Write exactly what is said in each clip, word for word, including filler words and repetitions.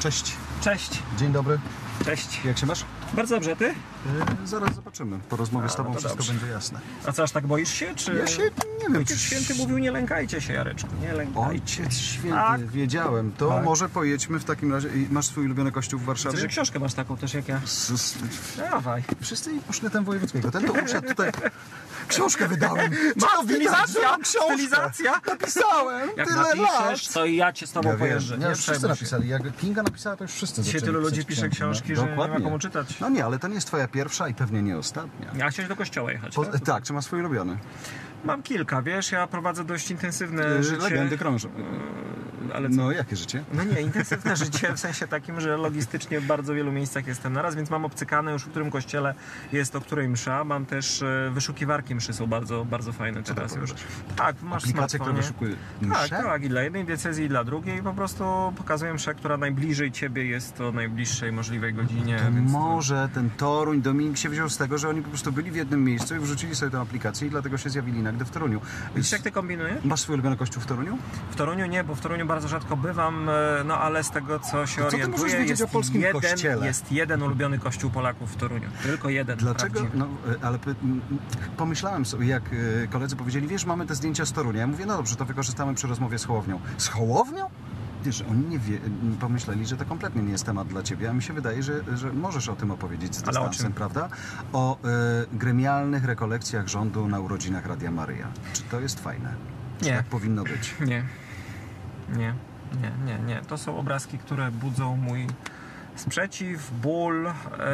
Cześć. Cześć. Dzień dobry. Cześć. Jak się masz? Bardzo dobrze, ty? Yy, zaraz zobaczymy. Po rozmowie A, z tobą no to wszystko dobrze. będzie jasne. A co, aż tak boisz się, czy... Ja się nie wiem, Ojciec czy... Święty mówił, nie lękajcie się, Jareczku, nie lękajcie. Ojciec Święty, Tak. wiedziałem. To Tak. może pojedźmy w takim razie. I masz swój ulubiony kościół w Warszawie? Ty, że książkę masz taką też jak ja. S- s- Dawaj. Wszyscy poszli ten wojewódzkiego. Ten to usiadł tutaj. Książkę wydałem. Ma, Co widać, że stylizacja, mam książkę. stylizacja. Napisałem. Jak Tyle napiszesz, lat. to i ja cię z tobą Ja wiem, pojeżdżę. nie, Nie już wszyscy przejmuj się. napisali. Jak Kinga napisała, to już wszyscy Dzisiaj zaczęli tylu ludzi pisać pisze książki, książki, no. że nie ma Dokładnie. komu czytać. No nie, ale to nie jest twoja pierwsza i pewnie nie ostatnia. Ja chciałeś do kościoła jechać, Po, tak? tak, czy masz swój ulubiony? Mam kilka, wiesz, ja prowadzę dość intensywne Yy, życie. Legendy krążą. Ale co? No, jakie życie? No nie, intensywne życie w sensie takim, że logistycznie w bardzo wielu miejscach jestem naraz, więc mam obcykane już w którym kościele jest o której msza. Mam też e, wyszukiwarki mszy, są bardzo, bardzo fajne teraz to już. powiadasz? Tak, masz Aplikacje, które smartfonie. wyszukują Tak, mszę? tak, i dla jednej diecezji, i dla drugiej. Po prostu pokazuję mszę, która najbliżej ciebie jest o najbliższej możliwej godzinie. To więc może ten Toruń, Dominik się wziął z tego, że oni po prostu byli w jednym miejscu i wrzucili sobie tę aplikację i dlatego się zjawili nagle w Toruniu. Widzisz, jak ty kombinujesz? Masz swój ulubiony kościół w Toruniu? W Toruniu nie, bo w Toruniu bardzo rzadko bywam, e, no ale z tego co się To co ty możesz orientuję, wiedzieć jest o polskim jeden, kościele? jest jeden ulubiony kościół Polaków w Toruniu. Tylko jeden. Dlaczego? prawdziwy. No, e, ale py- m, pomyślałem sobie, jak e, koledzy powiedzieli, wiesz, mamy te zdjęcia z Torunia. Ja mówię, no dobrze, to wykorzystamy przy rozmowie z Hołownią. Z Hołownią? Wiesz, oni nie wie, pomyśleli, że to kompletnie nie jest temat dla ciebie, a mi się wydaje, że, że możesz o tym opowiedzieć z Ale o dystansem, czym? prawda? O e, gremialnych rekolekcjach rządu na urodzinach Radia Maryja. Czy to jest fajne? Czy Nie. tak powinno być? Nie. Nie. Nie, nie, nie. To są obrazki, które budzą mój sprzeciw, ból e,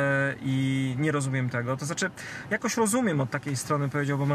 i nie rozumiem tego. To znaczy, jakoś rozumiem od takiej strony, powiedziałbym,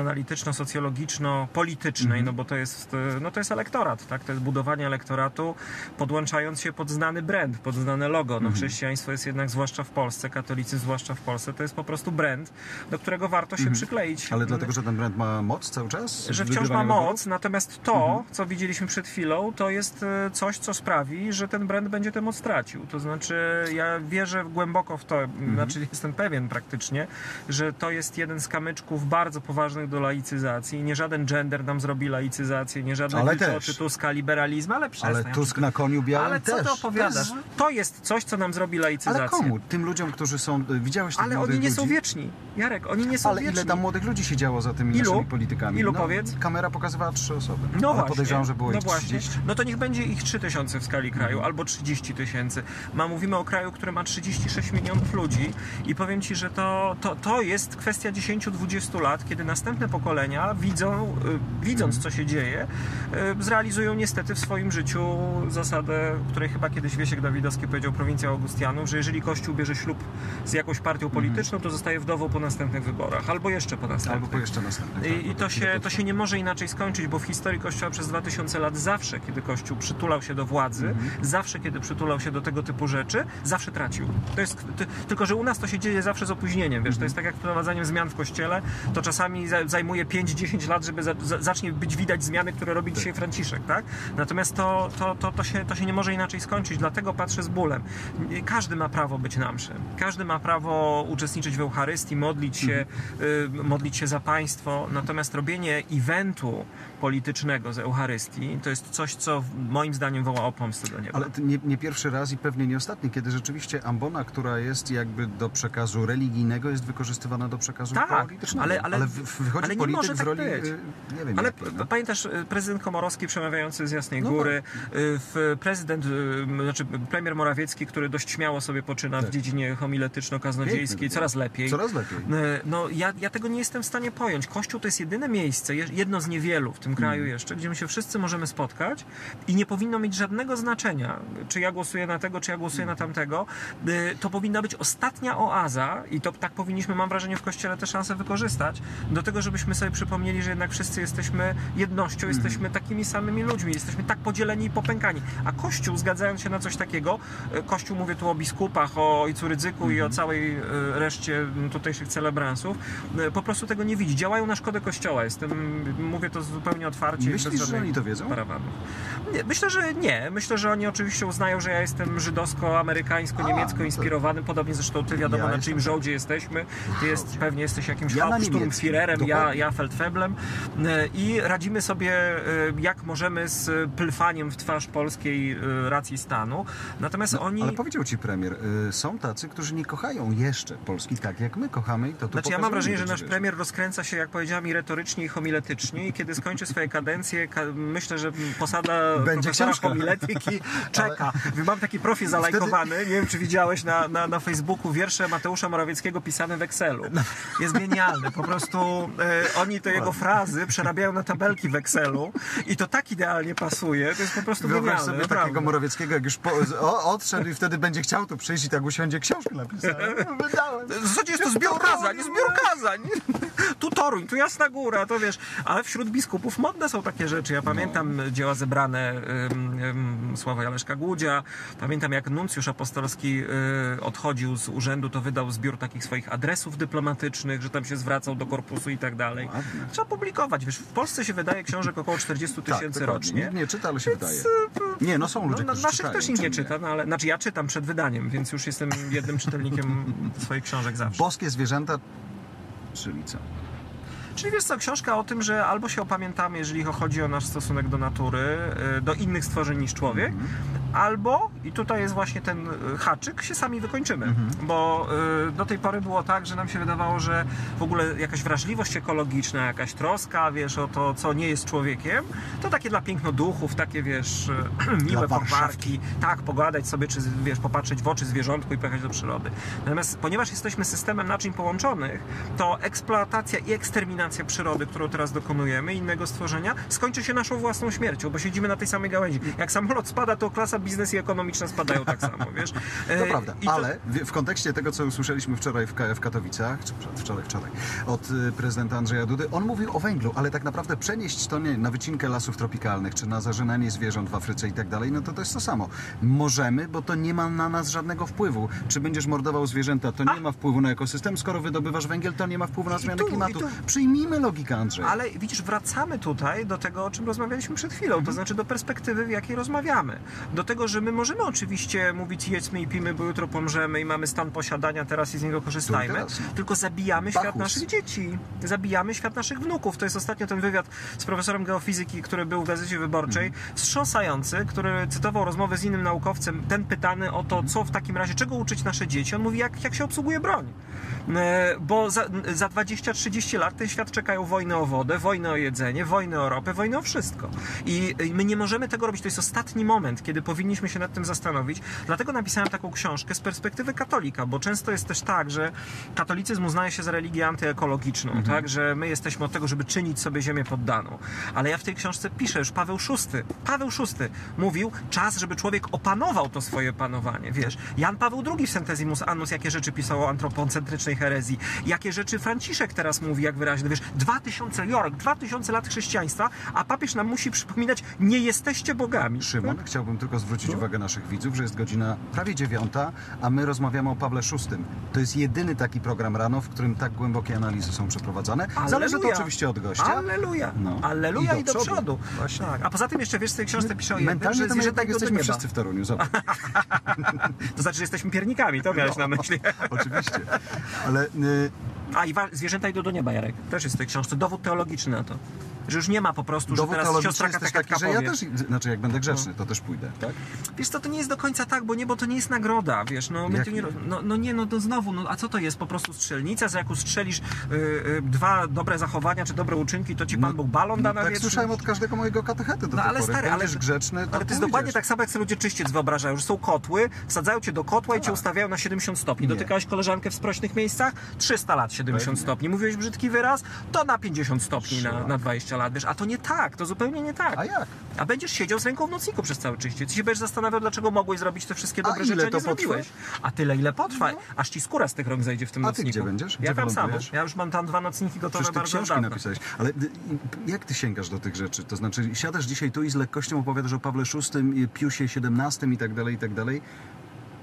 analityczno-socjologiczno-politycznej, Mhm. no bo to jest, e, no to jest elektorat, tak? To jest budowanie elektoratu, podłączając się pod znany brand, pod znane logo. No Mhm. chrześcijaństwo jest jednak, zwłaszcza w Polsce, katolicyzm zwłaszcza w Polsce, to jest po prostu brand, do którego warto się Mhm. przykleić. Ale dlatego, że ten brand ma moc cały czas? Że wciąż ma Wygrywania moc, wyborów? natomiast to, co widzieliśmy przed chwilą, to jest e, coś, co sprawi, że ten brand będzie tę moc tracił. To znaczy, ja wierzę głęboko w to, znaczy jestem pewien praktycznie, że to jest jeden z kamyczków bardzo poważnych do laicyzacji. Nie żaden gender nam zrobi laicyzację, nie żadne Ale wilgoty też. Tuska, liberalizm, ale przestań. Ale Tusk na koniu białym Ale co też. ty opowiadasz? To jest- To jest coś, co nam zrobi laicyzację. Ale komu? Tym ludziom, którzy są... Widziałeś tych Ale młodych oni nie ludzi? są wieczni. Jarek, oni nie są Ale wieczni. ile tam młodych ludzi siedziało za tymi Ilu? naszymi politykami? Ilu no, powiedz? Kamera pokazywała trzy osoby. No ale właśnie, podejrzewam, że było no ich właśnie. trzydzieści. No to niech będzie ich trzy tysiące w skali kraju, Mhm. albo trzydzieści tysięcy. Ma, mówimy o kraju, który ma trzydzieści sześć milionów ludzi i powiem Ci, że to, to, to jest kwestia dziesięć do dwudziestu lat, kiedy następne pokolenia widzą, y, widząc co się dzieje, y, zrealizują niestety w swoim życiu zasadę, której chyba kiedyś Wiesiek Dawidowski powiedział prowincjał Augustianów, że jeżeli Kościół bierze ślub z jakąś partią polityczną, to zostaje wdową po następnych wyborach, albo jeszcze po następnych. Albo po jeszcze następnych. tak, I, i to, się, to się nie może inaczej skończyć, bo w historii Kościoła przez dwa tysiące lat zawsze, kiedy Kościół przytulał się do władzy, Mhm. zawsze, kiedy przytulał się do tego typu rzeczy, zawsze tracił. To jest, ty, tylko, że u nas to się dzieje zawsze z opóźnieniem, wiesz, to jest tak jak wprowadzaniem zmian w Kościele, to czasami za, zajmuje pięć do dziesięciu lat, żeby za, za, zacznie być widać zmiany, które robi dzisiaj Franciszek, tak? Natomiast to, to, to, to, się, to się nie może inaczej skończyć, dlatego patrzę z bólem. Każdy ma prawo być na mszy. Każdy ma prawo uczestniczyć w Eucharystii, modlić się, y, modlić się za państwo, natomiast robienie eventu politycznego z Eucharystii to jest coś, co moim zdaniem woła o pomstę do nieba. Ale to nie, nie pierwszy raz i pewnie nie ostatni, kiedy rzeczywiście ambona, która jest jakby do przekazu religijnego, jest wykorzystywana do przekazu Tak, politycznego. ale- ale- w- wychodzi ale nie polityk może w tak roli, być. y, nie wiem Ale jakiej, no. pamiętasz, y, prezydent Komorowski przemawiający z Jasnej No Góry, y, w prezydent, y, znaczy premier Morawiecki, który dość śmiało sobie poczyna Tak. w dziedzinie homiletyczno-kaznodziejskiej, Piękny, coraz lepiej. Coraz lepiej. Y, No ja, ja tego nie jestem w stanie pojąć. Kościół to jest jedyne miejsce, je- jedno z niewielu w tym kraju jeszcze, gdzie my się wszyscy możemy spotkać i nie powinno mieć żadnego znaczenia, czy ja głosuję na tego, czy ja głosuję na tamtego. Y, To powinna być ostatnia oaza i to tak powinniśmy, mam wrażenie, w Kościele tę szansę wykorzystać, do tego, żebyśmy sobie przypomnieli, że jednak wszyscy jesteśmy jednością, jesteśmy takimi samymi ludźmi, jesteśmy tak podzieleni i popękani. A Kościół, zgadzając się na coś takiego, y, Kościół, mówię tu o biskupach, o ojcu Rydzyku i o całej y, reszcie tutejszych celebransów, y, po prostu tego nie widzi. Działają na szkodę Kościoła. Jestem, mówię to zupełnie otwarcie. Myślisz, bez że żadnej oni to wiedzą? parawanów. Nie, myślę, że nie. Myślę, że oni oczywiście uznają, że ja jestem żydowsko-amerykański amerykańsko-niemiecko A, no to- inspirowanym, podobnie zresztą ty, wiadomo, Ja na jestem czyim tak. żołdzie jesteśmy. Ty jest, pewnie jesteś jakimś Ja na niemieckim, Sturmführerem, ja, dokładnie. ja Feldfeblem. E, I radzimy sobie, e, jak możemy, z plfaniem w twarz polskiej e, racji stanu. Natomiast oni... Ale powiedział ci premier, y, są tacy, którzy nie kochają jeszcze Polski tak, jak my kochamy i to tu Znaczy ja mam pokazujemy, wrażenie, że wiesz, nasz wiesz. premier rozkręca się, jak powiedziałem, i retorycznie, i homiletycznie i kiedy skończy swoje kadencje, ka myślę, że posada Będzie profesora książka. homiletyki czeka. Mam taki profil zalajkowany, nie wiem, czy widziałeś na, na, na Facebooku wiersze Mateusza Morawieckiego pisane w Excelu. Jest genialny. Po prostu e, oni te jego frazy przerabiają na tabelki w Excelu i to tak idealnie pasuje, to jest po prostu Wyobraź genialne. sobie naprawdę. takiego Morawieckiego, jak już po, o, odszedł i wtedy będzie chciał tu przyjść i tak usiądzie, książkę napisałem. Wydałem. W zasadzie jest to zbiór kazań, zbiór kazań. Tu Toruń, tu Jasna Góra, to wiesz. Ale wśród biskupów modne są takie rzeczy. Ja pamiętam dzieła zebrane ym, ym, Sława Leszka Głudzia. Pamiętam, jak nuncjusz apostolski y, odchodził z urzędu, to wydał zbiór takich swoich adresów dyplomatycznych, że tam się zwracał do korpusu i tak dalej. Ładnie. Trzeba publikować. Wiesz, w Polsce się wydaje książek około czterdzieści tysięcy dokładnie. rocznie. Nikt nie czyta, ale się Więc, wydaje. y, Nie, no są ludzie, no, którzy naszych czytają, też nikt nie czym czyta, no ale znaczy ja czytam przed wydaniem, więc już jestem jednym czytelnikiem swoich książek zawsze. Boskie zwierzęta, czyli co? Czyli wiesz co, książka o tym, że albo się opamiętamy, jeżeli chodzi o nasz stosunek do natury, y, do innych stworzeń niż człowiek, albo, i tutaj jest właśnie ten y, haczyk, się sami wykończymy. Bo y, do tej pory było tak, że nam się wydawało, że w ogóle jakaś wrażliwość ekologiczna, jakaś troska, wiesz, o to, co nie jest człowiekiem, to takie dla pięknoduchów, takie, wiesz, y, miłe Dla pogwarki, tak, pogadać sobie, czy, wiesz, popatrzeć w oczy zwierzątku i pojechać do przyrody. Natomiast, ponieważ jesteśmy systemem naczyń połączonych, to eksploatacja i eksterminacja przyrody, którą teraz dokonujemy, innego stworzenia, skończy się naszą własną śmiercią, bo siedzimy na tej samej gałęzi. Jak samolot spada, to klasa biznes i ekonomiczna spadają tak samo, wiesz? To E, prawda, i to- ale w, w kontekście tego, co usłyszeliśmy wczoraj w, Ka- w Katowicach, czy wczoraj, wczoraj, od y, prezydenta Andrzeja Dudy, on mówił o węglu, ale tak naprawdę przenieść to nie na wycinkę lasów tropikalnych, czy na zarzynanie zwierząt w Afryce i tak dalej, no to to jest to samo. Możemy, bo to nie ma na nas żadnego wpływu. Czy będziesz mordował zwierzęta, to nie ma wpływu na ekosystem, skoro wydobywasz węgiel, to nie ma wpływu na I zmianę tu- i klimatu. tu- Przyjmijmy logikę, Andrzej. Ale widzisz, wracamy tutaj do tego, o czym rozmawialiśmy przed chwilą, to znaczy do perspektywy, w jakiej rozmawiamy. Do tego, że my możemy oczywiście mówić jedzmy i pijmy, bo jutro pomrzemy i mamy stan posiadania teraz i z niego korzystajmy, Tu i teraz, no. tylko zabijamy świat Bachus. naszych dzieci, zabijamy świat naszych wnuków. To jest ostatnio ten wywiad z profesorem geofizyki, który był w Gazecie Wyborczej, wstrząsający, który cytował rozmowę z innym naukowcem, ten pytany o to, co w takim razie, czego uczyć nasze dzieci. On mówi, jak, jak się obsługuje broń. E, Bo za, za dwadzieścia trzydzieści lat ten świat czekają wojny o wodę, wojny o jedzenie, wojny o ropę, wojny o wszystko. I i my nie możemy tego robić. To jest ostatni moment, kiedy powinniśmy się nad tym zastanowić. Dlatego napisałem taką książkę z perspektywy katolika, bo często jest też tak, że katolicyzm uznaje się za religię antyekologiczną, Mhm. tak, że my jesteśmy od tego, żeby czynić sobie ziemię poddaną. Ale ja w tej książce piszę, już Paweł szósty, Paweł szósty mówił, czas, żeby człowiek opanował to swoje panowanie, wiesz. Jan Paweł drugi w Centesimus Annus, jakie rzeczy pisał o antropocentrycznej herezji, jakie rzeczy Franciszek teraz mówi, jak wyraźnie, wiesz, dwa tysiące Jork, dwa tysiące lat chrześcijaństwa, a papież nam musi przypominać, nie jesteście bogami. Szymon, chciałbym tylko zwrócić uwagę naszych widzów, że jest godzina prawie dziewiąta, a my rozmawiamy o Pawle szóstym. To jest jedyny taki program rano, w którym tak głębokie analizy są przeprowadzane. Zależy to Alleluja. oczywiście od gościa. Alleluja. No. Alleluja i do, przodu. przodu. Właśnie. Tak. A poza tym jeszcze, wiesz, w tej książce pisze o jednym, Mentalnie że to my zwierzęta tak idą do jesteśmy nieba. wszyscy w Toruniu, zobacz. To znaczy, że jesteśmy piernikami, to miałeś na myśli. Oczywiście. Ale y, A i wa- zwierzęta idą do nieba, Jarek. Też jest w tej książce dowód teologiczny na to. Że już nie ma po prostu, że dowód teraz teologiczny siostra jest też katechetka taki, że ja powie. też, znaczy jak będę grzeczny, to też pójdę, tak? Wiesz co, to nie jest do końca tak, bo nie, bo to nie jest nagroda, wiesz, no, my Jak tu nie, nie? no, no nie, no to znowu, no a co to jest? Po prostu strzelnica, za jak ustrzelisz y, y, dwa dobre zachowania, czy dobre uczynki, to ci Pan Bóg balon da no, na tak wieczność? słyszałem od każdego mojego katechety do No tej ale pory. stary, ale, Będziesz grzeczny, to ale to jest pójdziesz. dokładnie tak samo, jak sobie ludzie czyściec wyobrażają, że są kotły, wsadzają cię do kotła i cię Tak. ustawiają na siedemdziesiąt stopni. Nie. Dotykałeś koleżankę w sprośnych miejscach? trzysta lat siedemdziesiąt Pewnie. stopni. Mówiłeś brzydki wyraz? To na pięćdziesiąt stopni na, Szlak. na dwadzieścia lat, wiesz. A to nie tak, to zupełnie nie tak. A jak? A będziesz siedział z ręką w nocniku przez całe czyście. Ty się będziesz zastanawiał, dlaczego mogłeś zrobić te wszystkie A dobre ile rzeczy, a to nie zrobiłeś. A tyle, ile potrwa. Aż ci skóra z tych rąk zejdzie w tym A ty nocniku. gdzie będziesz? Ja Gdzie tam samo. wylądujesz? Ja już mam tam dwa nocniki gotowe Przecież ty bardzo książki dawno. napisałeś. Ale y, y, jak ty sięgasz do tych rzeczy? To znaczy, siadasz dzisiaj tu i z lekkością opowiadasz o Pawle szóstym, y, Piusie siedemnastym i tak dalej, i tak dalej.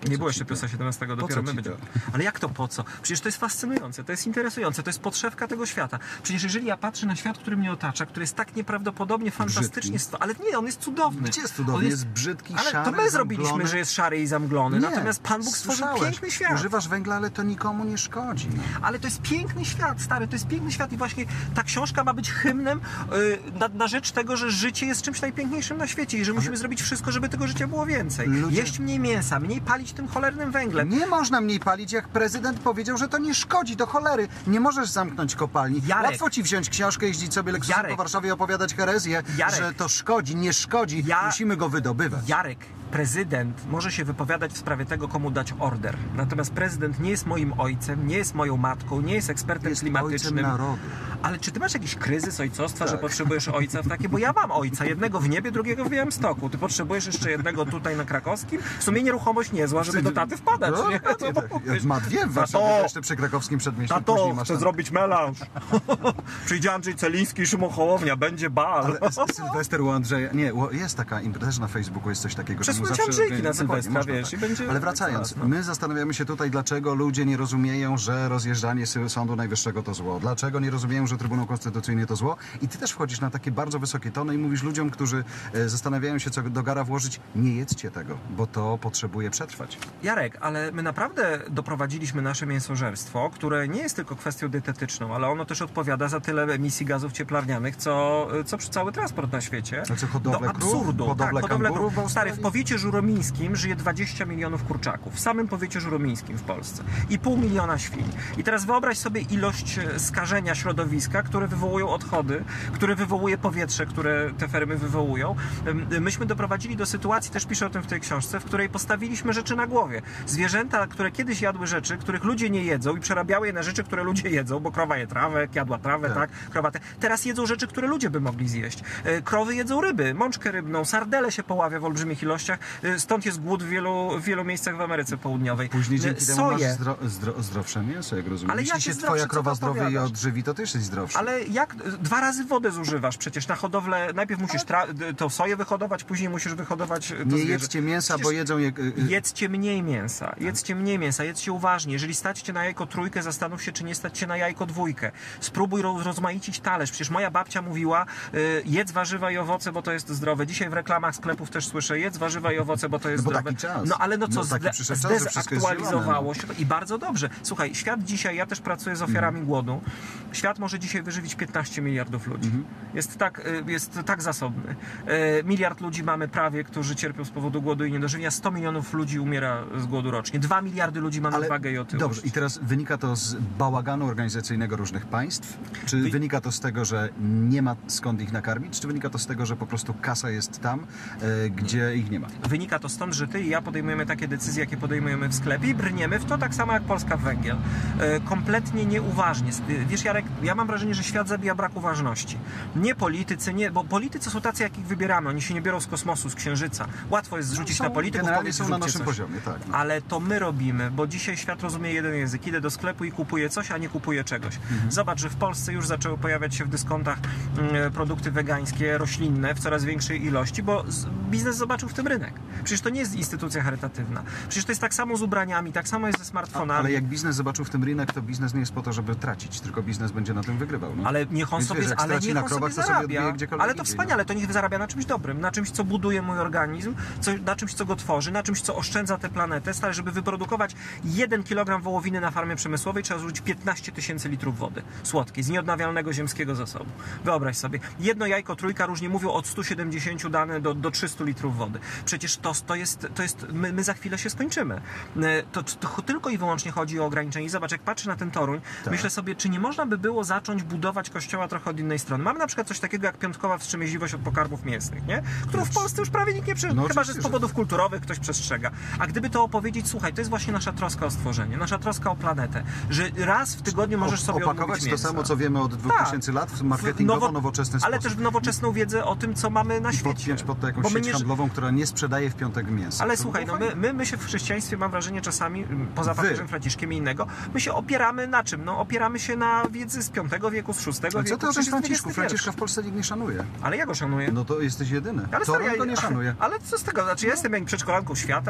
Nie było ci jeszcze to? Piusa siedemnastego, Po dopiero co my ci będziemy. to? Ale jak to po co? Przecież to jest fascynujące, to jest interesujące, to jest podszewka tego świata. Przecież jeżeli ja patrzę na świat, który mnie otacza, który jest tak nieprawdopodobnie, fantastycznie... sto- Ale nie, on jest cudowny. Gdzie jest cudowny? On Jest brzydki, Ale szary, to my zrobiliśmy, zamglony. że jest szary i zamglony. Nie, Natomiast Pan Bóg stworzył słyszałeś. piękny świat. Używasz węgla, ale to nikomu nie szkodzi. No. Ale to jest piękny świat, stary, to jest piękny świat i właśnie ta książka ma być hymnem yy, na, na rzecz tego, że życie jest czymś najpiękniejszym na świecie i że musimy zrobić wszystko, żeby tego życia było więcej. Ludzie- Jeść mniej mięsa, mniej palić tym cholernym węglem. Nie można mniej palić, jak prezydent powiedział, że to nie szkodzi, do cholery. Nie możesz zamknąć kopalni. Jarek. Łatwo ci wziąć książkę, jeździć sobie leksusem Jarek. po Warszawie i opowiadać herezję, Jarek. że to szkodzi, nie szkodzi, Ja- musimy go wydobywać. Jarek, prezydent może się wypowiadać w sprawie tego, komu dać order. Natomiast prezydent nie jest moim ojcem, nie jest moją matką, nie jest ekspertem Jest klimatycznym. ojcem narodu. Ale czy ty masz jakiś kryzys ojcostwa, że Tak. potrzebujesz ojca w takie? Bo ja mam ojca, jednego w niebie, drugiego w Białymstoku. Ty potrzebujesz jeszcze jednego tutaj na Krakowskim? W sumie nieruchomość niezła, żeby do taty wpadać, No, nie? tak, Co tak. mówisz? Ma dwie w Warszawie, Tato! jeszcze przy krakowskim przedmieściu. Tato, później masz chcę tam- zrobić melanż. Przyjdzie Andrzej Celiński i Szymon Hołownia, będzie bal. Ale S- Sylwester u Andrzeja... Nie, u- jest taka impreza na Facebooku, jest coś takiego. że mu Przesunąć zawsze- Andrzejki na Dokładnie, Sylwestra, można wiesz, tak. i będzie... Ale wracając, zaraz, no. my zastanawiamy się tutaj, dlaczego ludzie nie rozumieją, że rozjeżdżanie sy- Sądu Najwyższego to zło. Dlaczego nie rozumieją, że Trybunał Konstytucyjny to zło. I ty też wchodzisz na takie bardzo wysokie tony i mówisz ludziom, którzy e, zastanawiają się, co do gara włożyć, nie jedzcie tego, bo to potrzebuje przetrwać. Jarek, ale my naprawdę doprowadziliśmy nasze mięsożerstwo, które nie jest tylko kwestią dietetyczną, ale ono też odpowiada za tyle emisji gazów cieplarnianych, co, co przy cały transport na świecie. A co, hodowlę do krów? absurdu. Hodowlę tak, hodowlę kangurów krów. w Stary, w Australii? powiecie żuromińskim żyje dwadzieścia milionów kurczaków. W samym powiecie żuromińskim w Polsce. I pół miliona świń. I teraz wyobraź sobie ilość skażenia środowiska, które wywołują odchody, które wywołuje powietrze, które te fermy wywołują. Myśmy doprowadzili do sytuacji, też piszę o tym w tej książce, w której postawiliśmy rzeczy na głowie. Zwierzęta, które kiedyś jadły rzeczy, których ludzie nie jedzą i przerabiały je na rzeczy, które ludzie jedzą, bo krowa je trawę, jadła trawę, tak, Tak. krowa te. Teraz jedzą rzeczy, które ludzie by mogli zjeść. E, Krowy jedzą ryby, mączkę rybną, sardele się poławia w olbrzymich ilościach, e, stąd jest głód w wielu, w wielu miejscach w Ameryce Południowej. Później E, dzięki temu masz Soję. zdro, zdro, zdrowsze mięso, jak rozumiem. Ale Jeśli jakie się zdrowsze, twoja co krowa ty zdrowie i opowiadasz? odżywi, to ty jesteś zdrowszy. Ale jak dwa razy wodę zużywasz przecież na hodowlę, najpierw musisz tra- d- to soję wyhodować, później musisz wyhodować to Nie zwierzę. jedzcie mięsa, Przecież bo jedzą je... y, y, Jedzcie mniej mięsa, jedzcie mniej mięsa, jedzcie uważnie. Jeżeli stać cię na jajko trójkę, zastanów się, czy nie stać cię na jajko dwójkę. Spróbuj roz- rozmaicić talerz. Przecież moja babcia mówiła, y, jedz warzywa i owoce, bo to jest zdrowe. Dzisiaj w reklamach sklepów też słyszę, jedz warzywa i owoce, bo to jest No bo zdrowe. taki czas. No ale no co, No taki zde- przyszedł czas, że wszystko jest zdezaktualizowało zielone, się i bardzo dobrze. Słuchaj, świat dzisiaj, ja też pracuję z ofiarami Mhm. głodu. Świat może dzisiaj wyżywić piętnaście miliardów ludzi. Mhm. Jest tak, y, jest tak zasobny. Y, Miliard ludzi mamy prawie, którzy cierpią z powodu głodu i niedożywienia. sto milionów ludzi umiera z głodu rocznie. dwa miliardy ludzi ma nadwagę i otyłość. Dobrze, i teraz wynika to z bałaganu organizacyjnego różnych państw? Czy Wy- wynika to z tego, że nie ma skąd ich nakarmić? Czy wynika to z tego, że po prostu kasa jest tam, e, gdzie ich nie ma? Wynika to stąd, że ty i ja podejmujemy takie decyzje, jakie podejmujemy w sklepie i brniemy w to tak samo jak Polska w węgiel. E, kompletnie nieuważnie. E, Wiesz, Jarek, ja mam wrażenie, że świat zabija brak uważności. Nie politycy, nie, bo politycy są tacy, jakich wybieramy. Oni się nie biorą z kosmosu, z księżyca. Łatwo jest zrzucić Są- na polityków, generalnie powiedzieć, są na zróbcie naszym coś. poziomie, tak. No. Ale to my robimy, bo dzisiaj świat rozumie jeden język. Idę do sklepu i kupuję coś, a nie kupuję czegoś. Mhm. Zobacz, że w Polsce już zaczęły pojawiać się w dyskontach mm, produkty wegańskie, roślinne w coraz większej ilości, bo z- biznes zobaczył w tym rynek. Przecież to nie jest instytucja charytatywna. Przecież to jest tak samo z ubraniami, tak samo jest ze smartfonami. Ale jak biznes zobaczył w tym rynek, to biznes nie jest po to, żeby tracić, tylko biznes będzie na tym wygrywał. No. Ale niech on Więc sobie, wiesz, jak ale straci niech na on krowach, sobie to sobie zarabia. odbije gdziekolwiek Ale to idzie, wspaniale, to niech zarabia na czymś dobrym, na czymś, co buduje mój organizm, co, na czymś, co go tworzy, na czymś, co oszczędza tę planetę. Stary, żeby wyprodukować jeden kilogram wołowiny na farmie przemysłowej, trzeba zużyć piętnaście tysięcy litrów wody słodkiej, z nieodnawialnego ziemskiego zasobu. Wyobraź sobie, jedno jajko trójka, różnie mówią, od stu siedemdziesięciu dane do, do trzystu litrów wody. Przecież to, to jest, to jest my, my za chwilę się skończymy. To, to tylko i wyłącznie chodzi o ograniczenie. Zobacz, jak patrzę na ten Toruń, Tak. myślę sobie, czy nie można by było zacząć budować kościoła trochę od innej strony. Mamy na przykład coś takiego jak piątkowa wstrzemięźliwość od pokarmów mięsnych, nie? Którą w Polsce już prawie nikt nie przestrzega. No Chyba, że oczywiście, z że powodów kulturowych ktoś przestrzega. A gdyby to opowiedzieć, słuchaj, to jest właśnie nasza troska o stworzenie, nasza troska o planetę, że raz w tygodniu możesz sobie opakować odmówić to mięsa. samo, co wiemy od dwóch Tak. tysięcy lat w W marketingowo, nowo- nowoczesny sposób. Ale też w nowoczesną wiedzę o tym, co mamy na I świecie. podpiąć pod to jakąś Bo my sieć nie- handlową, która nie sprzedaje w piątek mięsa. Ale To słuchaj, było no my, fajne. my, my się w chrześcijaństwie, mam wrażenie, czasami, poza Wy. papieżem Franciszkiem i innego, my się opieramy na czym? No opieramy się na wiedzy z piątego wieku, z szóstego Ale co wieku. ty o tym przecież jest Franciszku? dwudziesty pierwszy. Franciszka w Polsce nikt nie szanuje. Ale ja go szanuję. No to jesteś jedyny. Ale Toruń stary, go nie szanuje. Ale co z tego? Znaczy ja jestem jak przedszkolanką świata. Ja po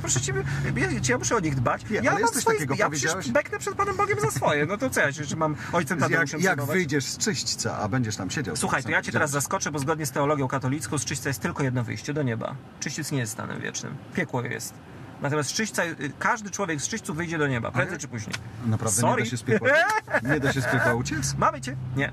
proszę ciebie, ja, ja muszę o nich dbać. Nie, ja ale mam jest coś swoje, takiego, ja powiedziałeś- przecież beknę przed Panem Bogiem za swoje. No to co ja się, że mam ojcem tatą Jak, muszę jak przyjmować? wyjdziesz z Czyśćca, a będziesz tam siedział... Słuchaj, to ja cię gdzie- teraz zaskoczę, bo zgodnie z teologią katolicką z Czyśćca jest tylko jedno wyjście, do nieba. Czyściec nie jest stanem wiecznym. Piekło jest. Natomiast z Czyśćca, każdy człowiek z Czyśćcu wyjdzie do nieba, prędzej Ale- czy później. Naprawdę Sorry. nie da się z piekła... Nie da się z piekła uciec? Mamy cię? Nie.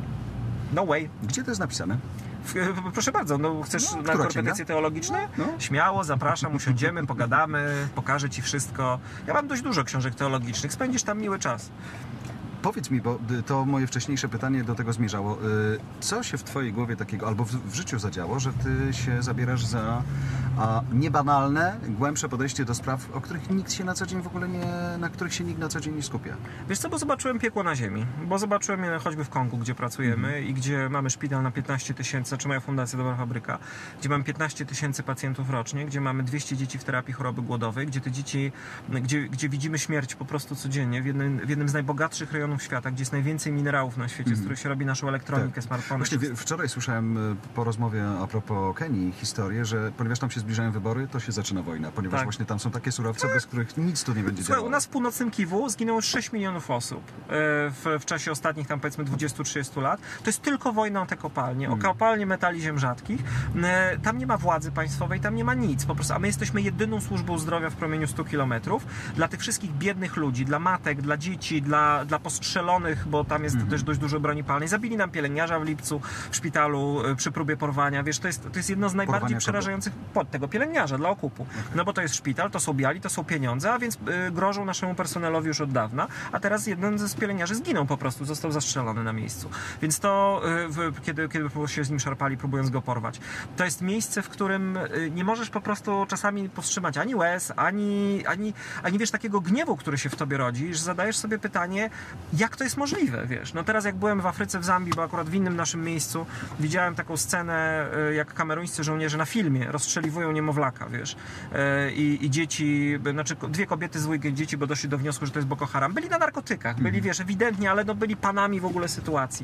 No way. Gdzie to jest napisane? W, proszę bardzo, no chcesz No, na która korepetycje księga? teologiczne? No. Śmiało, zapraszam, usiądziemy, pogadamy, pokażę ci wszystko. Ja mam dość dużo książek teologicznych, spędzisz tam miły czas. Powiedz mi, bo y, to moje wcześniejsze pytanie do tego zmierzało. Y, Co się w twojej głowie takiego, albo w, w życiu zadziało, że ty się zabierasz za a, niebanalne, głębsze podejście do spraw, o których nikt się na co dzień w ogóle nie, na których się nikt na co dzień nie skupia? Wiesz co, bo zobaczyłem piekło na ziemi. Bo zobaczyłem je choćby w Kongu, gdzie pracujemy Mhm. i gdzie mamy szpital na piętnaście tysięcy, czy moja fundacja Dobra Fabryka, gdzie mamy piętnaście tysięcy pacjentów rocznie, gdzie mamy dwieście dzieci w terapii choroby głodowej, gdzie te dzieci, gdzie, gdzie widzimy śmierć po prostu codziennie w jednym, w jednym z najbogatszych rejonów świata, gdzie jest najwięcej minerałów na świecie, z których się robi naszą elektronikę, smartfony. Właśnie wie- wczoraj słyszałem y, po rozmowie a propos Kenii historię, że ponieważ tam się zbliżają wybory, to się zaczyna wojna, ponieważ Tak. właśnie tam są takie surowce, bez których nic tu nie będzie Słuchaj, działało. u nas w północnym Kiwu zginęło sześć milionów osób e, w, w czasie ostatnich tam powiedzmy dwudziestu trzydziestu lat. To jest tylko wojna o te kopalnie, o kopalnie metali ziem rzadkich. E, Tam nie ma władzy państwowej, tam nie ma nic po prostu, a my jesteśmy jedyną służbą zdrowia w promieniu stu kilometrów. Dla tych wszystkich biednych ludzi, dla matek, dla dzieci, dla, dla postrzelonych, bo tam jest też dość dużo broni palnej. Zabili nam pielęgniarza w lipcu w szpitalu e, przy próbie porwania. Wiesz, to jest, to jest jedno z najbardziej Porwania kogo? przerażających pod tego pielęgniarza dla okupu. No bo to jest szpital, to są biali, to są pieniądze, a więc y, grożą naszemu personelowi już od dawna, a teraz jeden z pielęgniarzy zginął po prostu, został zastrzelony na miejscu. Więc to, y, w, kiedy, kiedy się z nim szarpali, próbując go porwać. To jest miejsce, w którym y, nie możesz po prostu czasami powstrzymać ani łez, ani, ani, ani wiesz, takiego gniewu, który się w tobie rodzi, że zadajesz sobie pytanie, jak to jest możliwe, wiesz. No teraz jak byłem w Afryce, w Zambii, bo akurat w innym naszym miejscu, widziałem taką scenę, y, jak kameruńscy żołnierze na filmie rozstrzeliwują niemowlaka, wiesz. Y, I, i dzieci, znaczy dwie kobiety z dwójką dzieci, bo doszli do wniosku, że to jest Boko Haram. Byli na narkotykach, byli, wiesz, ewidentnie, ale no byli panami w ogóle sytuacji.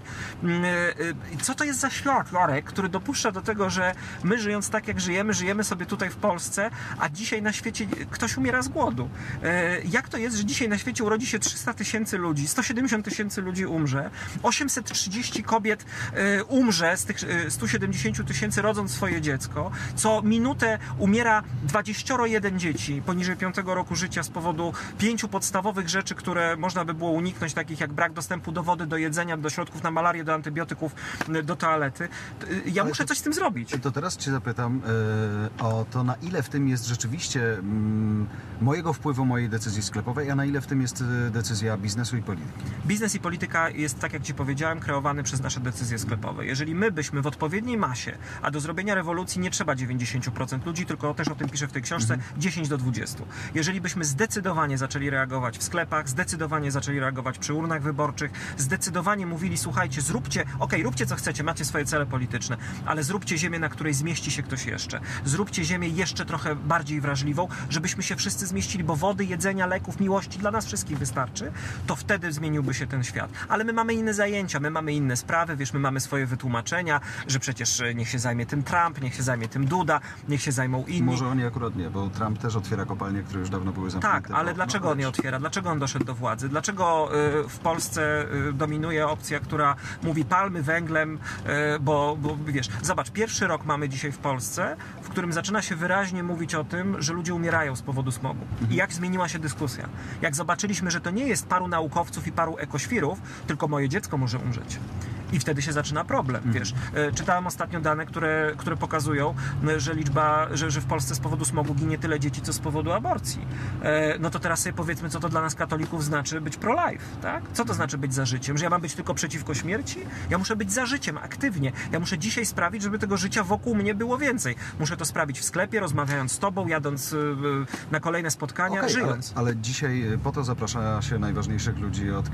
Co to jest za świat, Jarek, który dopuszcza do tego, że my żyjąc tak, jak żyjemy, żyjemy sobie tutaj w Polsce, a dzisiaj na świecie ktoś umiera z głodu. Jak to jest, że dzisiaj na świecie urodzi się trzysta tysięcy ludzi, sto siedemdziesiąt tysięcy ludzi umrze, osiemset trzydzieści kobiet umrze z tych stu siedemdziesięciu tysięcy rodząc swoje dziecko, co minutę umiera dwadzieścia jeden dzieci poniżej piątego roku życia z powodu pięciu podstawowych rzeczy, które można by było uniknąć, takich jak brak dostępu do wody, do jedzenia, do środków na malarię, do antybiotyków, do toalety. Ja Ale muszę to- coś z tym zrobić. To teraz cię zapytam e, o to, na ile w tym jest rzeczywiście mm, mojego wpływu, mojej decyzji sklepowej, a na ile w tym jest e, decyzja biznesu i polityki. Biznes i polityka jest, tak jak Ci powiedziałem, kreowany przez nasze decyzje sklepowe. Jeżeli my byśmy w odpowiedniej masie, a do zrobienia rewolucji nie trzeba dziewięćdziesiąt procent ludzi, tylko też o tym piszę w tej książce, dziesięć do dwudziestu. Jeżeli byśmy zdecydowanie zaczęli reagować w sklepach, zdecydowanie zaczęli reagować przy urnach wyborczych, zdecydowanie mówili, słuchajcie, zróbcie, okej, róbcie co chcecie, macie swoje cele polityczne, ale zróbcie ziemię, na której zmieści się ktoś jeszcze. Zróbcie ziemię jeszcze trochę bardziej wrażliwą, żebyśmy się wszyscy zmieścili, bo wody, jedzenia, leków, miłości dla nas wszystkich wystarczy, to wtedy zmieniłby się ten świat. Ale my mamy inne zajęcia, my mamy inne sprawy, wiesz, my mamy swoje wytłumaczenia, że przecież niech się zajmie tym Trump, niech się zajmie tym Duda, niech się zajmą inni. Może oni akurat nie, bo Trump też otwiera kopalnie, które już dawno były zamknięte. Tak, ale bo- dlaczego no, on je otwiera? Dlaczego on doszedł do władzy? Dlaczego y, w Polsce y, dominuje opcja, która mówi palmy węglem, y, bo, bo wiesz, zobacz, pierwszy rok mamy dzisiaj w Polsce, w którym zaczyna się wyraźnie mówić o tym, że ludzie umierają z powodu smogu. I jak zmieniła się dyskusja. Jak zobaczyliśmy, że to nie jest paru naukowców i paru ekoświrów, tylko moje dziecko może umrzeć. I wtedy się zaczyna problem, wiesz. E, Czytałem ostatnio dane, które, które pokazują, m, że liczba, że, że w Polsce z powodu smogu ginie tyle dzieci, co z powodu aborcji. E, No to teraz sobie powiedzmy, co to dla nas katolików znaczy być pro-life, tak? Co to znaczy być za życiem? Że ja mam być tylko przeciwko śmierci? Ja muszę być za życiem, aktywnie. Ja muszę dzisiaj sprawić, żeby tego życia wokół mnie było więcej. Muszę to sprawić w sklepie, rozmawiając z tobą, jadąc y, y, na kolejne spotkania, Okej, ale, żyjąc. ale dzisiaj po to zaprasza się najważniejszych ludzi od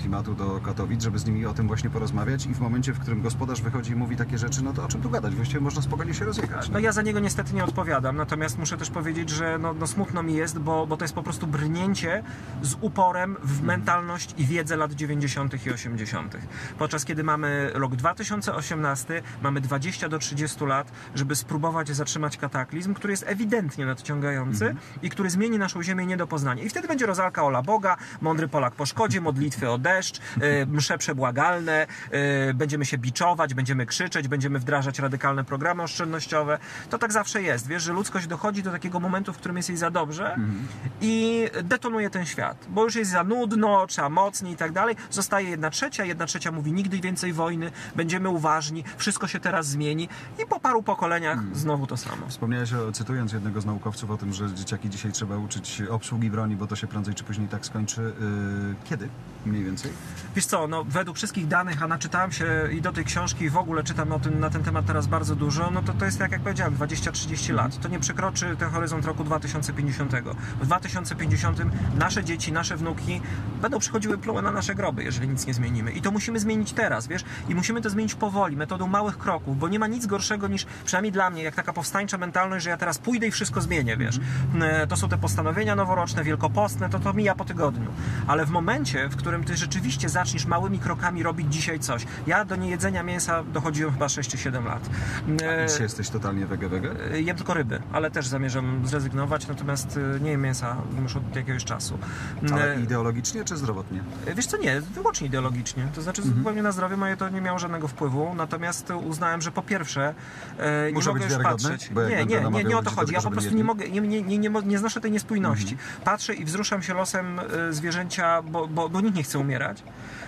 klimatu do Katowic, żeby z nimi o tym właśnie porozmawiać i w momencie, w którym gospodarz wychodzi i mówi takie rzeczy, no to o czym tu gadać? Właściwie można spokojnie się rozjechać. No ja za niego niestety nie odpowiadam, natomiast muszę też powiedzieć, że no, no smutno mi jest, bo, bo to jest po prostu brnięcie z uporem w mentalność i wiedzę lat dziewięćdziesiątych i osiemdziesiątych. Podczas kiedy mamy rok dwa tysiące osiemnasty, mamy dwadzieścia do trzydziestu lat, żeby spróbować zatrzymać kataklizm, który jest ewidentnie nadciągający mm. i który zmieni naszą ziemię nie do poznania. I wtedy będzie rozalka ola Boga, mądry Polak po szkodzie, modlitwy o deszcz, yy, msze przebłagalne, yy, będziemy się biczować, będziemy krzyczeć, będziemy wdrażać radykalne programy oszczędnościowe. To tak zawsze jest. Wiesz, że ludzkość dochodzi do takiego momentu, w którym jest jej za dobrze mm. i detonuje ten świat. Bo już jest za nudno, trzeba mocniej i tak dalej. Zostaje jedna trzecia, jedna trzecia mówi nigdy więcej wojny, będziemy uważni, wszystko się teraz zmieni i po paru pokoleniach mm. znowu to samo. Wspomniałeś, o, cytując jednego z naukowców, o tym, że dzieciaki dzisiaj trzeba uczyć obsługi broni, bo to się prędzej czy później tak skończy. Yy, kiedy mniej więcej? Wiesz co, no według wszystkich danych, a naczytałem się i do tej książki i w ogóle czytam o tym, na ten temat teraz bardzo dużo, no to to jest tak jak powiedziałem, dwadzieścia trzydzieści lat. To nie przekroczy ten horyzont roku dwa tysiące pięćdziesiątego. W dwa tysiące pięćdziesiątym nasze dzieci, nasze wnuki będą przychodziły pluły na nasze groby, jeżeli nic nie zmienimy. I to musimy zmienić teraz, wiesz? I musimy to zmienić powoli, metodą małych kroków, bo nie ma nic gorszego niż, przynajmniej dla mnie, jak taka powstańcza mentalność, że ja teraz pójdę i wszystko zmienię, wiesz? Mm. To są te postanowienia noworoczne, wielkopostne, to to mija po tygodniu. Ale w momencie, w którym ty rzeczywiście zaczniesz małymi krokami robić dzisiaj coś. Ja do niejedzenia mięsa dochodziłem chyba sześć czy siedem lat. A dzisiaj jesteś totalnie wege wege? Jem tylko ryby, ale też zamierzam zrezygnować, natomiast nie jem mięsa już od jakiegoś czasu. Ale ideologicznie czy zdrowotnie? Wiesz co, nie, wyłącznie ideologicznie. To znaczy mhm. zupełnie na zdrowie moje to nie miało żadnego wpływu, natomiast uznałem, że po pierwsze nie Muszę mogę być już patrzeć. Bo nie, nie, nie, nie o to chodzi. Ja po prostu nie mogę, nie, nie, nie, nie, nie znoszę tej niespójności. Mhm. Patrzę i wzruszam się losem zwierzęcia, bo, bo, bo nikt nie chce umierać,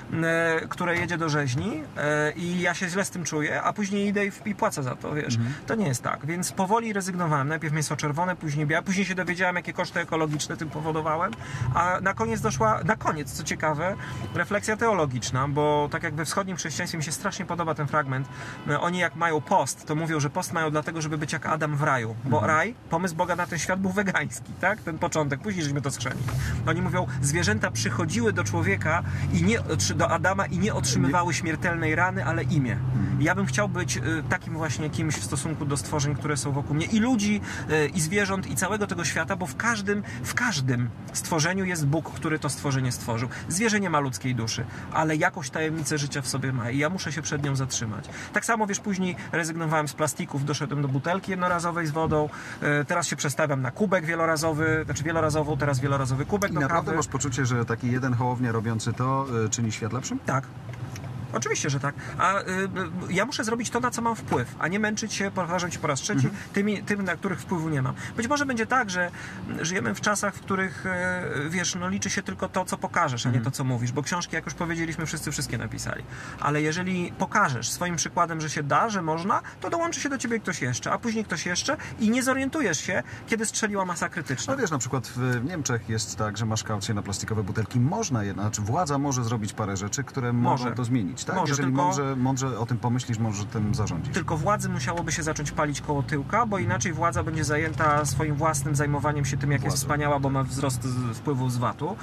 które jedzie do rzeźni i ja się źle z tym czuję, a później idę i, i płacę za to, wiesz. Mhm. To nie jest tak, więc powoli rezygnowałem. Najpierw mięso czerwone, później białe, później się dowiedziałem, jakie koszty ekologiczne tym powodowałem, a na koniec doszła, na koniec, co ciekawe, refleksja teologiczna, bo tak jak we wschodnim chrześcijaństwie mi się strasznie podoba ten fragment. Oni jak mają post, to mówią, że post mają dlatego, żeby być jak Adam w raju, bo mhm. raj, pomysł Boga na ten świat był wegański, tak? Ten początek, później żeśmy to skrzeli. Oni mówią, zwierzęta przychodziły do człowieka i nie, do Adama i nie otrzymywały śmiertelnej rany, ale imię. Ja bym chciał być takim właśnie kimś w stosunku do stworzeń, które są wokół mnie. I ludzi, i zwierząt, i całego tego świata, bo w każdym, w każdym stworzeniu jest Bóg, który to stworzenie stworzył. Zwierzę nie ma ludzkiej duszy, ale jakąś tajemnicę życia w sobie ma i ja muszę się przed nią zatrzymać. Tak samo, wiesz, później rezygnowałem z plastików, doszedłem do butelki jednorazowej z wodą, teraz się przestawiam na kubek wielorazowy, znaczy wielorazową, teraz wielorazowy kubek I do naprawdę kawy. Masz poczucie, że taki jeden Hołownia robiący to y, czyni świat lepszym? Tak. Oczywiście, że tak. A y, y, ja muszę zrobić to, na co mam wpływ, a nie męczyć się, powtarzam ci po raz trzeci, mhm. tymi, tym, na których wpływu nie mam. Być może będzie tak, że żyjemy w czasach, w których y, wiesz, no liczy się tylko to, co pokażesz, a nie mhm. to, co mówisz, bo książki, jak już powiedzieliśmy, wszyscy wszystkie napisali. Ale jeżeli pokażesz swoim przykładem, że się da, że można, to dołączy się do ciebie ktoś jeszcze, a później ktoś jeszcze i nie zorientujesz się, kiedy strzeliła masa krytyczna. No wiesz, na przykład w Niemczech jest tak, że masz kaucję na plastikowe butelki. Można jednak, znaczy władza może zrobić parę rzeczy, które może. mogą to zmienić, tak? Może, Jeżeli tylko... mądrze, mądrze o tym pomyślisz, może tym zarządzić. Tylko władzy musiałoby się zacząć palić koło tyłka, bo inaczej władza będzie zajęta swoim własnym zajmowaniem się tym, jak Władzą. Jest wspaniała, bo ma wzrost z wpływu z vatu.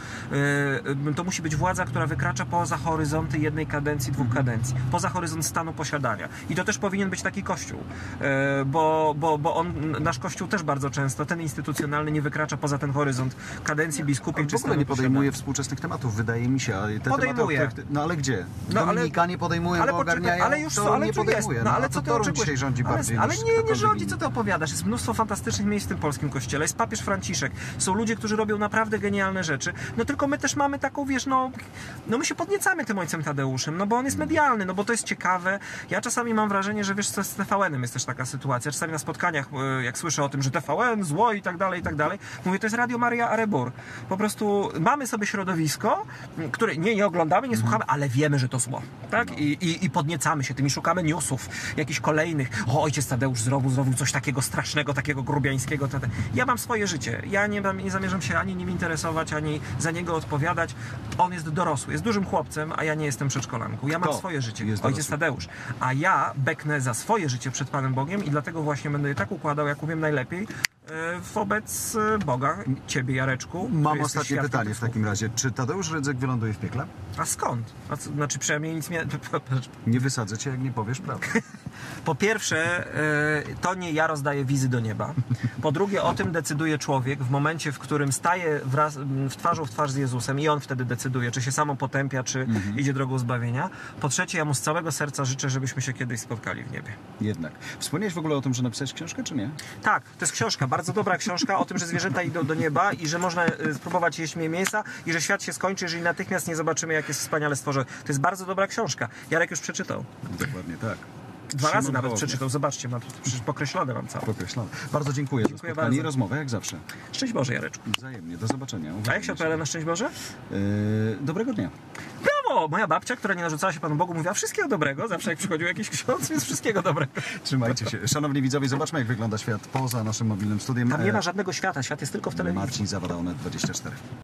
Yy, to musi być władza, która wykracza poza horyzonty jednej kadencji, dwóch mhm. kadencji. Poza horyzont stanu posiadania. I to też powinien być taki kościół. Yy, bo, bo, bo on, nasz kościół też bardzo często, ten instytucjonalny, nie wykracza poza ten horyzont kadencji biskupiej czy w ogóle nie podejmuje posiadania. Współczesnych tematów, wydaje mi się. Te podejmuje. Tematy, no ale gdzie? No, Dominikanie podejmują, ale, ogarniają, ale już to ale nie podejmuje. Jest. No, ale no, co to ty Toruń oczekujesz? dzisiaj rządzi ale, bardziej ale niż nie, nie rządzi, inny. co ty opowiadasz. Jest mnóstwo fantastycznych miejsc w tym polskim kościele. Jest papież Franciszek. Są ludzie, którzy robią naprawdę genialne rzeczy. No tylko my też mamy taką, wiesz, no, no my się podniecamy tym ojcem Tadeuszem, no bo on jest medialny, no bo to jest ciekawe. Ja czasami mam wrażenie, że wiesz, co z T V N-em jest też taka sytuacja. Czasami na spotkaniach, jak słyszę o tym, że T V N zło i tak dalej, i tak dalej, mówię, to jest Radio Maria Arebur. Po prostu mamy sobie środowisko, które nie, nie oglądamy, nie słuchamy, ale wiemy, że to zło. Tak? I, i, i podniecamy się tym i szukamy newsów, jakichś kolejnych. O, ojciec Tadeusz zrobił, zrobił coś takiego strasznego, takiego grubiańskiego. Ja mam swoje życie. Ja nie, nie zamierzam się ani nim interesować, ani za niego odpowiadać. On jest dorosły, jest dużym chłopcem, a ja nie jestem przedszkolanką. Ja mam Kto swoje życie. Ojciec dorosły? Tadeusz. A ja beknę za swoje życie przed Panem Bogiem i dlatego właśnie będę je tak układał, jak umiem najlepiej, e, wobec e, Boga, ciebie, Jareczku. który Mam jesteś ostatnie świadkiem pytanie tych w słów. takim razie. Czy Tadeusz Rydzyk wyląduje w piekle? A skąd? A co, znaczy przynajmniej nic mnie... Nie wysadzę cię, jak nie powiesz prawdy. Po pierwsze, e, to nie ja rozdaję wizy do nieba. Po drugie, o tym decyduje człowiek w momencie, w którym staje wraz, w twarzą w twarz z Jezusem i on wtedy decyduje, czy się samo potępia, czy Mhm. idzie drogą zbawienia. Po trzecie, ja mu z całego serca życzę, żebyśmy się kiedyś spotkali w niebie. Jednak. Wspomniałeś w ogóle o tym, że napisałeś książkę, czy nie? Tak, to jest książka, bardzo dobra książka o tym, że zwierzęta idą do nieba i że można y, spróbować jeść mniej mięsa i że świat się skończy, jeżeli natychmiast nie zobaczymy, jak jest wspaniale stworzone. To jest bardzo dobra książka. Jarek już przeczytał. Dokładnie tak. Dwa Szymon razy nawet Hołownia. przeczytał. Zobaczcie, ma to przecież pokreślone mam całe. Pokreślone. Bardzo dziękuję, za Dziękuję spotkanie bardzo. i rozmowę, jak zawsze. Szczęść Boże, Jareczku. Wzajemnie. Do zobaczenia. A jak Uważajmy się odpowiada na szczęść Boże? Yy, dobrego dnia. Brawo! Moja babcia, która nie narzucała się Panu Bogu, mówiła wszystkiego dobrego, zawsze jak przychodził jakiś ksiądz, więc wszystkiego dobrego. Trzymajcie się. Szanowni widzowie, zobaczmy, jak wygląda świat poza naszym mobilnym studiem. Tam nie E, ma żadnego świata, świat jest tylko w telewizji. Marcin Zawada, Onet dwadzieścia cztery.